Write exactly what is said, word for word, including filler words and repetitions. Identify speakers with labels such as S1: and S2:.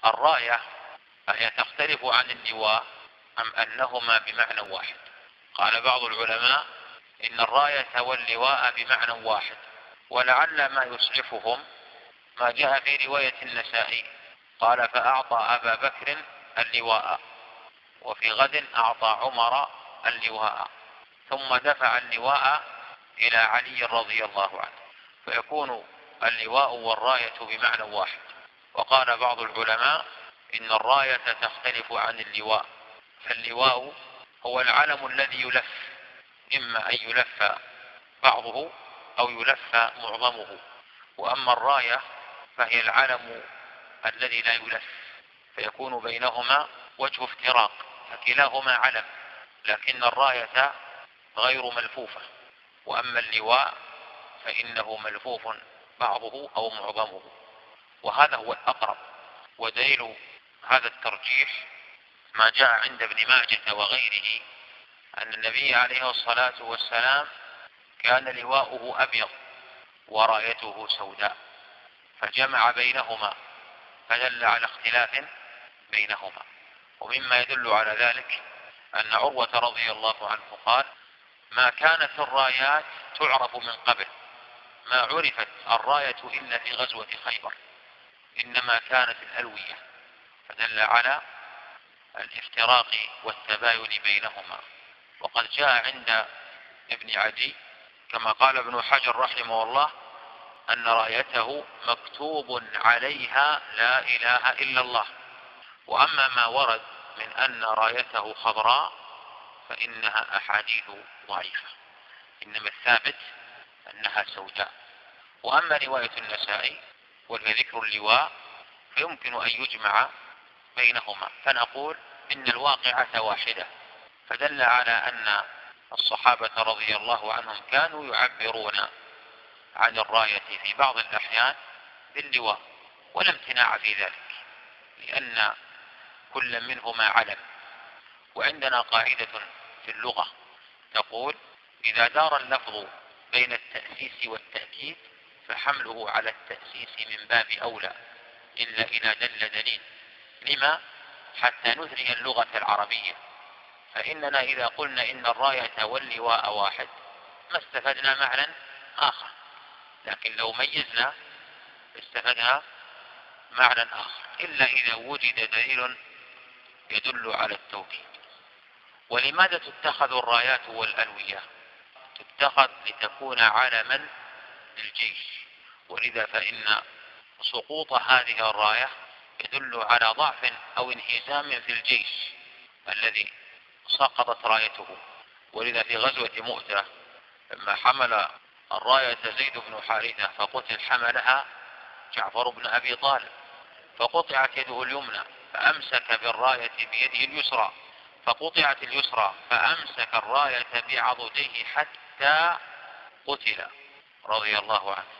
S1: الراية أهي تختلف عن اللواء أم أنهما بمعنى واحد؟ قال بعض العلماء إن الراية واللواء بمعنى واحد، ولعل ما يسعفهم ما جاء في رواية النسائي قال فأعطى أبا بكر اللواء، وفي غد أعطى عمر اللواء، ثم دفع اللواء إلى علي رضي الله عنه، فيكون اللواء والراية بمعنى واحد. وقال بعض العلماء إن الراية تختلف عن اللواء، فاللواء هو العلم الذي يلف، إما أن يلف بعضه أو يلف معظمه، وأما الراية فهي العلم الذي لا يلف، فيكون بينهما وجه افتراق، فكلاهما علم، لكن الراية غير ملفوفة، وأما اللواء فإنه ملفوف بعضه أو معظمه، وهذا هو الأقرب. ودليل هذا الترجيح ما جاء عند ابن ماجه وغيره أن النبي عليه الصلاة والسلام كان لواؤه أبيض ورايته سوداء، فجمع بينهما فدل على اختلاف بينهما. ومما يدل على ذلك أن عروة رضي الله عنه قال ما كانت الرايات تعرف من قبل، ما عرفت الراية إلا في غزوة خيبر، إنما كانت الألوية، فدل على الافتراق والتباين بينهما. وقد جاء عند ابن عدي كما قال ابن حجر رحمه الله أن رايته مكتوب عليها لا إله إلا الله. وأما ما ورد من أن رايته خضراء فإنها أحاديث ضعيفة، إنما الثابت أنها سوداء. وأما رواية النسائي وهي ذكر اللواء فيمكن أن يجمع بينهما، فنقول إن الواقعة واحدة، فدل على أن الصحابة رضي الله عنهم كانوا يعبرون عن الراية في بعض الأحيان باللواء، ولا امتناع في ذلك، لأن كل منهما علم. وعندنا قاعدة في اللغة تقول إذا دار اللفظ بين التأسيس والتأكيد فحمله على التأسيس من باب أولى، إلا إذا دل دليل. لما؟ حتى نثري اللغة العربية، فإننا إذا قلنا إن الراية واللواء واحد ما استفدنا معنى آخر، لكن لو ميزنا استفدنا معنى آخر، إلا إذا وجد دليل يدل على التوكيد. ولماذا تتخذ الرايات والألوية؟ تتخذ لتكون علما للجيش، ولذا فإن سقوط هذه الراية يدل على ضعف أو انهزام في الجيش الذي سقطت رايته. ولذا في غزوة مؤتة لما حمل الراية زيد بن حارثة فقتل حملها جعفر بن أبي طالب، فقطعت يده اليمنى فأمسك بالراية بيده اليسرى، فقطعت اليسرى فأمسك الراية بعضديه حتى قتل رضي الله عنه.